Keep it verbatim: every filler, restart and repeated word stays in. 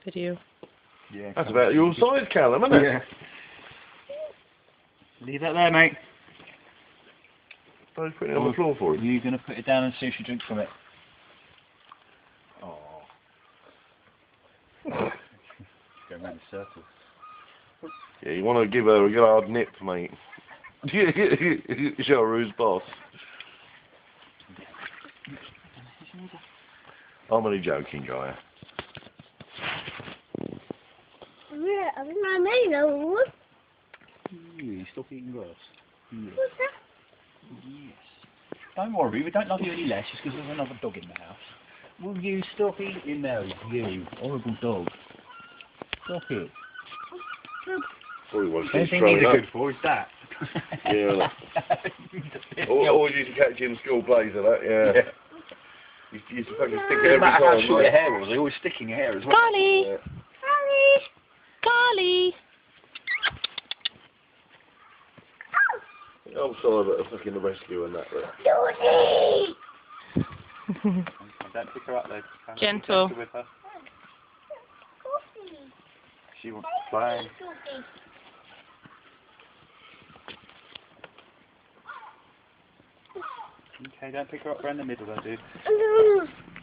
video. Yeah. That's about your size, Callum, isn't it? Yeah. Leave that there, mate. Don't put it on the floor for him. You're going to put it down and see if she drinks from it. Oh. Going round in circles. Yeah, you want to give her a good hard nip, mate. Show her who's boss. I'm only joking, guy. Yeah, I'm not made of wood. You stop eating grass. Yes. What's that? Yes. Don't worry, we don't love you any less just because there's another dog in the house. Will you stop eating now, you horrible dog? Stop it. Probably wants to Anything throw he's it up. good for is that. Yeah. Always used to catch you in school plays of that, yeah. Yeah. You used to fucking stick it No every matter how time, short your mate. hair was, they always sticking your hair as well. Karli! Yeah. Karli! I'm sorry about the fucking the rescue and that, but... Don't pick her up though. Gentle. Gentle with her. She wants to play. Okay, don't pick her up around the middle though, dude.